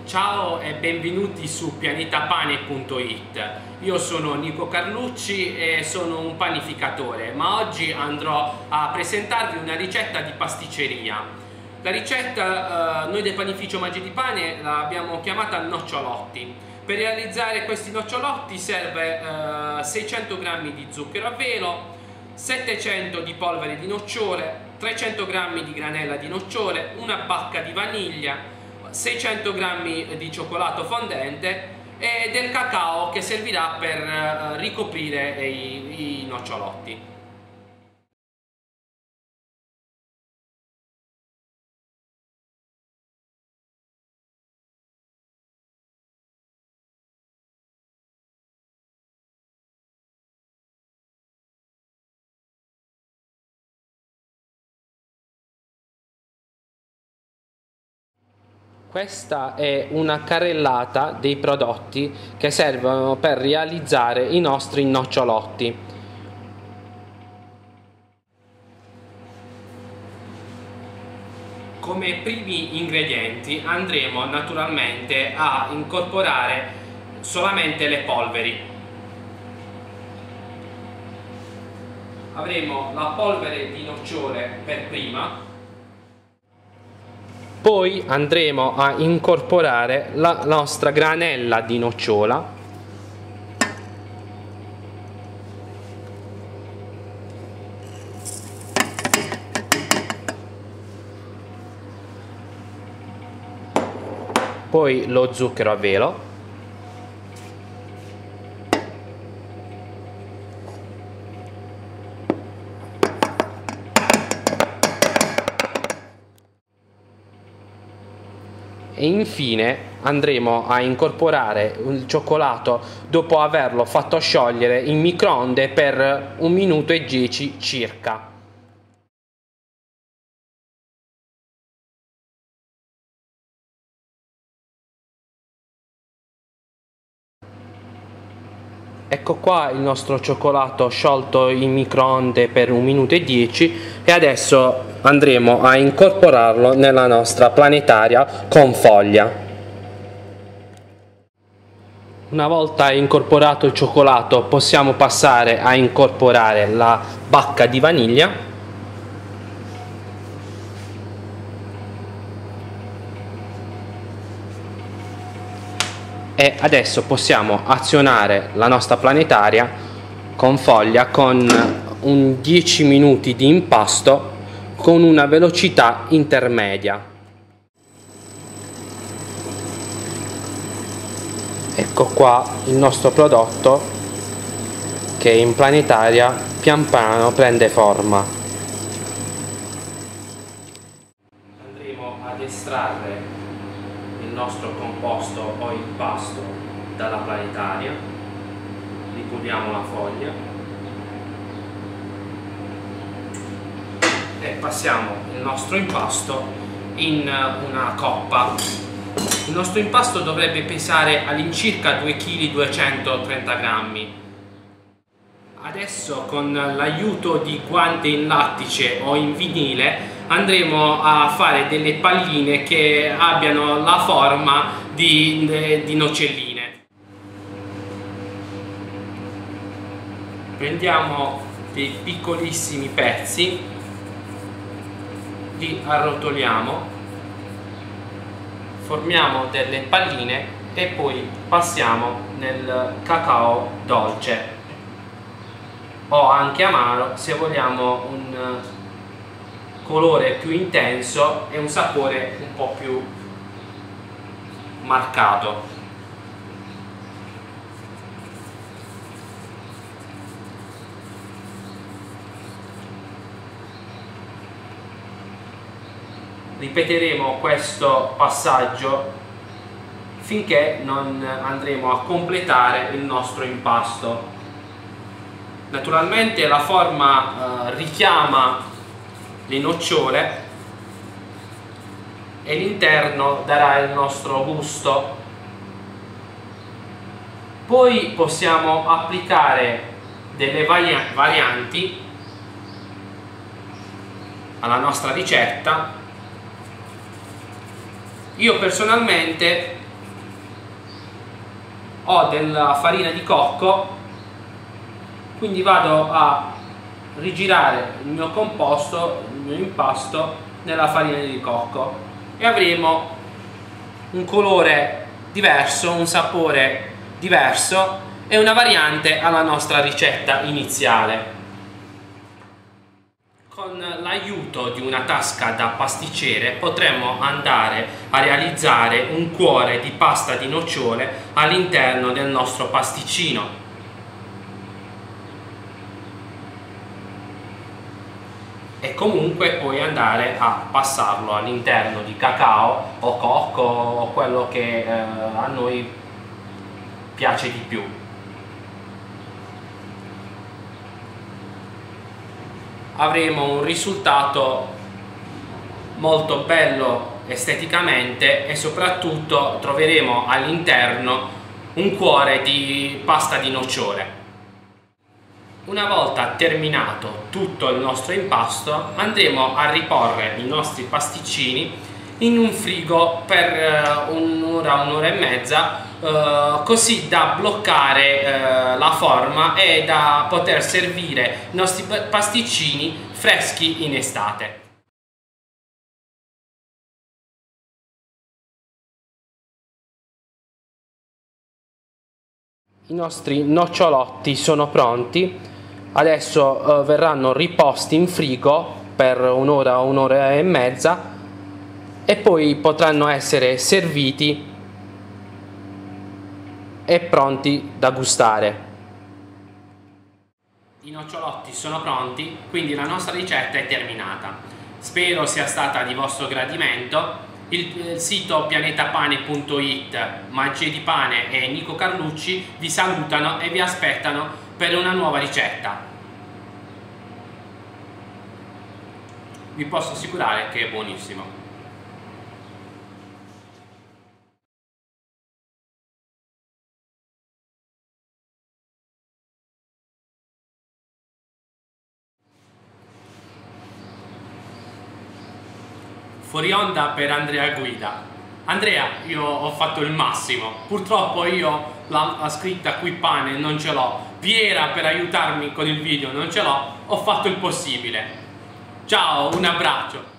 Ciao e benvenuti su pianetapane.it. Io sono Nico Carlucci e sono un panificatore, ma oggi andrò a presentarvi una ricetta di pasticceria. La ricetta noi del panificio Magie di Pane l'abbiamo chiamata nocciolotti. Per realizzare questi nocciolotti serve 600 g di zucchero a velo, 700 di polvere di nocciole, 300 g di granella di nocciole, una bacca di vaniglia, 600 g di cioccolato fondente e del cacao che servirà per ricoprire i nocciolotti. Questa è una carrellata dei prodotti che servono per realizzare i nostri nocciolotti. Come primi ingredienti andremo naturalmente a incorporare solamente le polveri. Avremo la polvere di nocciole per prima. Poi andremo a incorporare la nostra granella di nocciola, poi lo zucchero a velo, e infine andremo a incorporare il cioccolato dopo averlo fatto sciogliere in microonde per 1 minuto e 10 circa. Ecco qua il nostro cioccolato sciolto in microonde per 1 minuto e 10 e adesso andremo a incorporarlo nella nostra planetaria con foglia. Una volta incorporato il cioccolato possiamo passare a incorporare la bacca di vaniglia. E adesso possiamo azionare la nostra planetaria con foglia con un 10 minuti di impasto con una velocità intermedia. Ecco qua il nostro prodotto che in planetaria pian piano prende forma. Andremo ad estrarre il nostro composto o impasto dalla planetaria, ripuliamo la foglia e passiamo il nostro impasto in una coppa. Il nostro impasto dovrebbe pesare all'incirca 2 kg 230 grammi. Adesso con l'aiuto di guante in lattice o in vinile andremo a fare delle palline che abbiano la forma di nocelline. Prendiamo dei piccolissimi pezzi, li arrotoliamo, formiamo delle palline e poi passiamo nel cacao dolce o anche amaro se vogliamo un colore più intenso e un sapore un po' più marcato. Ripeteremo questo passaggio finché non andremo a completare il nostro impasto. Naturalmente la forma richiama le nocciole e l'interno darà il nostro gusto. Poi possiamo applicare delle varianti alla nostra ricetta. Io personalmente ho della farina di cocco, quindi vado a rigirare il mio composto, il mio impasto nella farina di cocco e avremo un colore diverso, un sapore diverso e una variante alla nostra ricetta iniziale. Con l'aiuto di una tasca da pasticcere potremo andare a realizzare un cuore di pasta di nocciole all'interno del nostro pasticcino. E comunque poi andare a passarlo all'interno di cacao o cocco o quello che a noi piace di più. Avremo un risultato molto bello esteticamente e soprattutto troveremo all'interno un cuore di pasta di nocciole. Una volta terminato tutto il nostro impasto andremo a riporre i nostri pasticcini in un frigo per un'ora, un'ora e mezza, così da bloccare la forma e da poter servire i nostri pasticcini freschi in estate. I nostri nocciolotti sono pronti, adesso verranno riposti in frigo per un'ora, un'ora e mezza e poi potranno essere serviti e pronti da gustare. I nocciolotti sono pronti, quindi la nostra ricetta è terminata. Spero sia stata di vostro gradimento. Il sito pianetapane.it, Magie di Pane e Nico Carlucci vi salutano e vi aspettano per una nuova ricetta. Vi posso assicurare che è buonissimo. Fuori onda per Andrea Guida. Andrea, io ho fatto il massimo, purtroppo io la scritta qui pane non ce l'ho, Piera per aiutarmi con il video non ce l'ho, ho fatto il possibile. Ciao, un abbraccio.